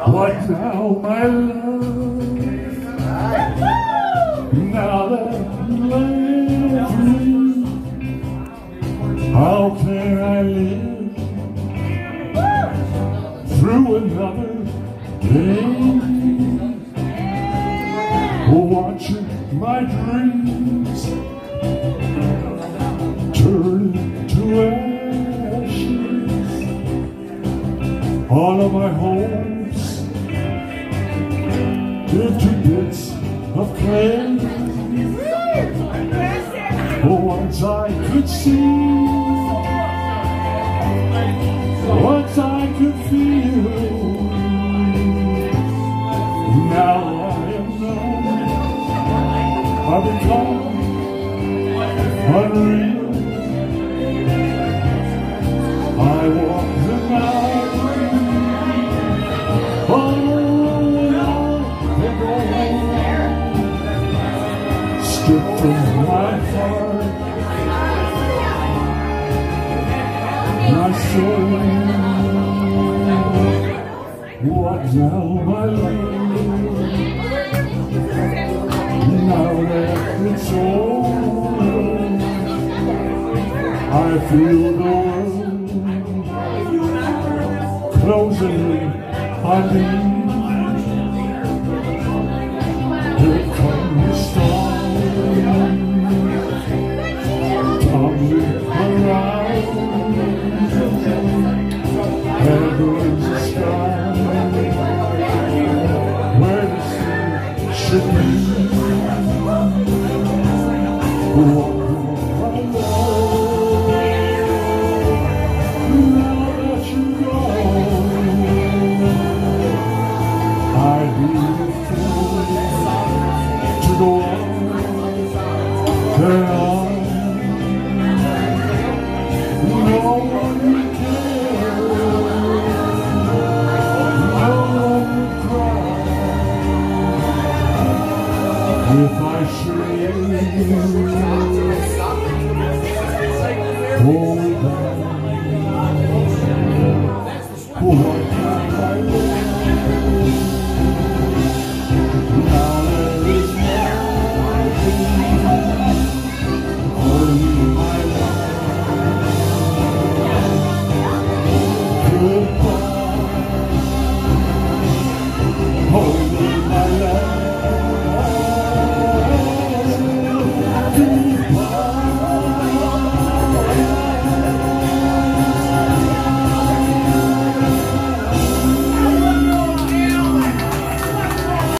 What now, my love? Now that you left me, how can I live through another day? Watching my dreams turn to ashes, all of my hopes into bits of clay. Once I could see, once I could feel, now I am numb. I become unreal. I walk the night alone, stripped from my heart, my soul. What now, my love? Now that it's over, I feel the world closing on me. Here comes the storm, tumbling around. There goes the sky where the sun should be. If I should hold back, what can I